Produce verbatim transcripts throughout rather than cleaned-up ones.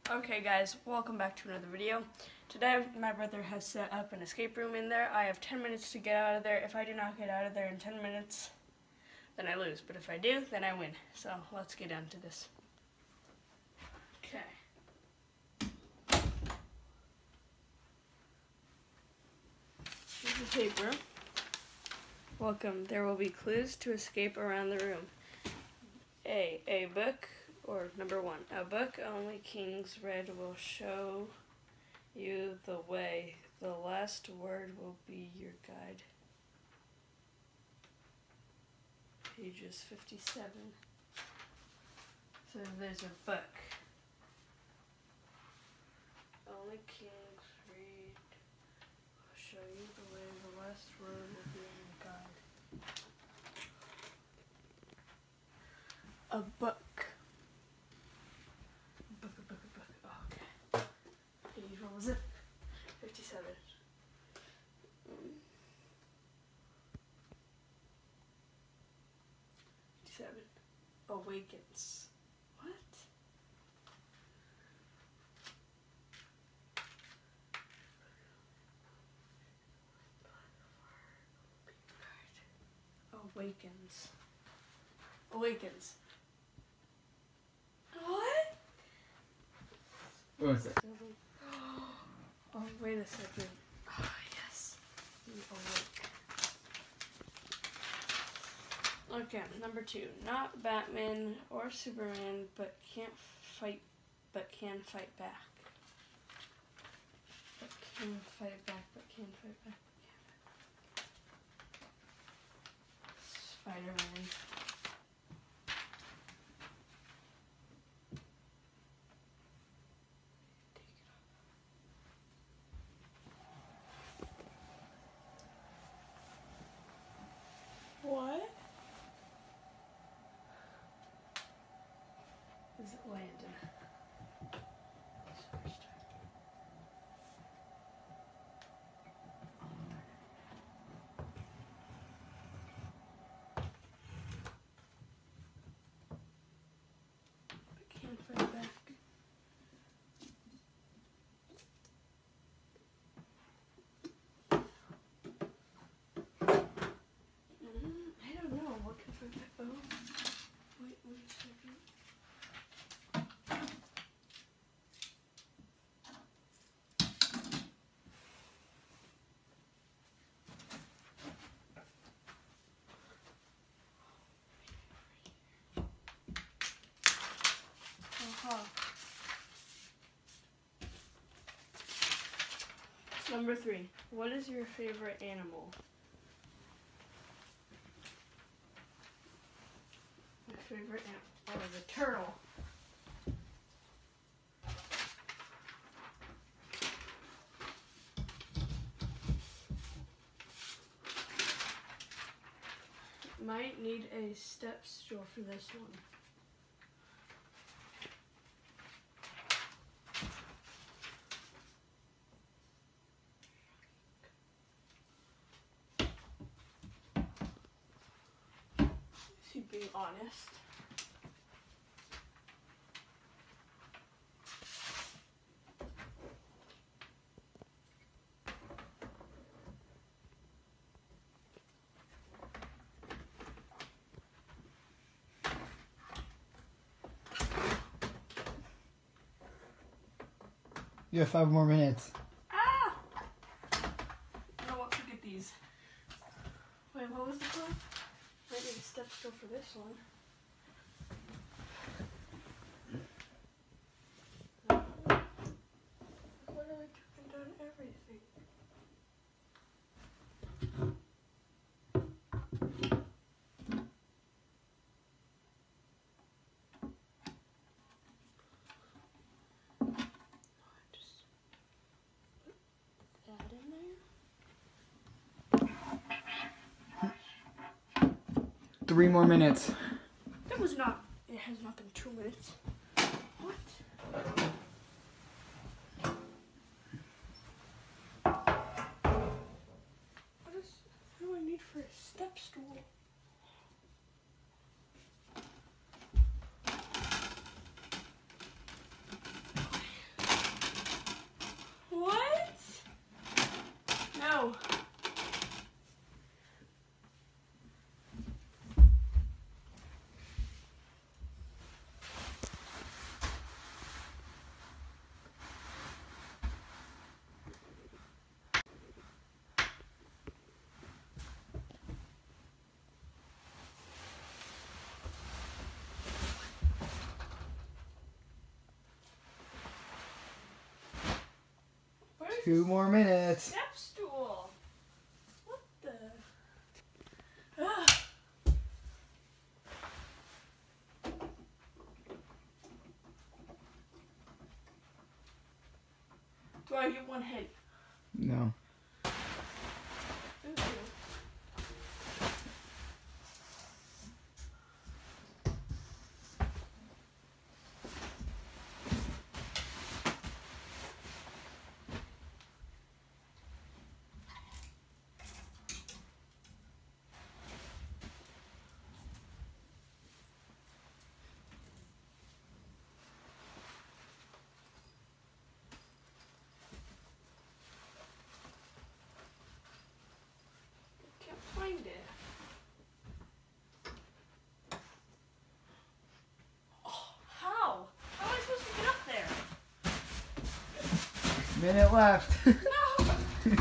Okay guys, welcome back to another video. Today my brother has set up an escape room in there. I have ten minutes to get out of there. If I do not get out of there in ten minutes, then I lose. But if I do, then I win. So let's get down to this. Okay. Here's the paper. Welcome. There will be clues to escape around the room. A. A book. Or number one, a book only kings read will show you the way. The last word will be your guide. Pages fifty-seven. So there's a book. Only kings read will show you the way. The last word will be your guide. A book. What was it? fifty-seven. Um, fifty-seven. Awakens. What? Awakens. Awakens. What? What was it? Oh, wait a second. Oh, yes. Awake. Okay, number two. Not Batman or Superman, but can't fight, but can fight back. But can fight back, but can fight back. Spider-Man. What? Is it Landon? But can't fight back. Oh, wait, wait a second. Uh-huh. Number three. What is your favorite animal? Favorite animal? Oh, the turtle. Might need a step stool for this one. Is he being honest? You have five more minutes. Ah! I don't want to get these. Wait, what was the one? I need a step stool for this one. What are I chopping down everything? Three more minutes. That was not, it has not been two minutes. What? What is, what do I need for a step stool? Two more minutes. Step stool. What the? Ugh. Do I get one hit? No. Ooh. Can't find it. Oh, how? How am I supposed to get up there? Minute left. No.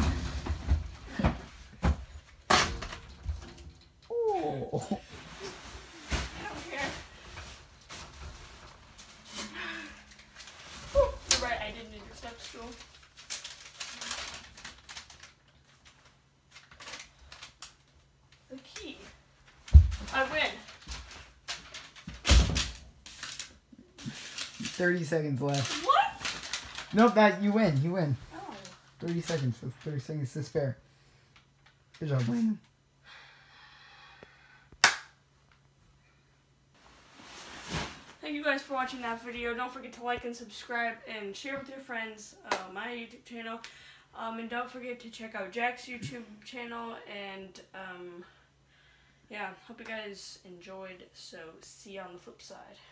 Oh. I don't care. Whew, you're right, I did need a step stool. The key. I win. Thirty seconds left. What? Nope, that you win. You win. Oh. Thirty seconds. So Thirty seconds to spare. Good job, Wayne. Thank you guys for watching that video. Don't forget to like and subscribe and share with your friends uh, my YouTube channel. Um, and don't forget to check out Jack's YouTube channel. And um, yeah, hope you guys enjoyed. So see you on the flip side.